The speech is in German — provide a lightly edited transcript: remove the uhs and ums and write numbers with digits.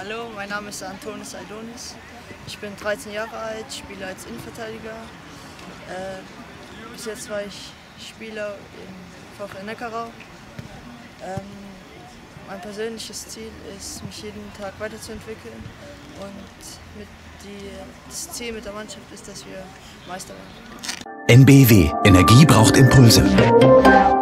Hallo, mein Name ist Antonis Aidonis. Ich bin 13 Jahre alt, spiele als Innenverteidiger. Bis jetzt war ich Spieler im VfL Neckarau. Mein persönliches Ziel ist, mich jeden Tag weiterzuentwickeln, und das Ziel mit der Mannschaft ist, dass wir Meister werden. NBW. Energie braucht Impulse.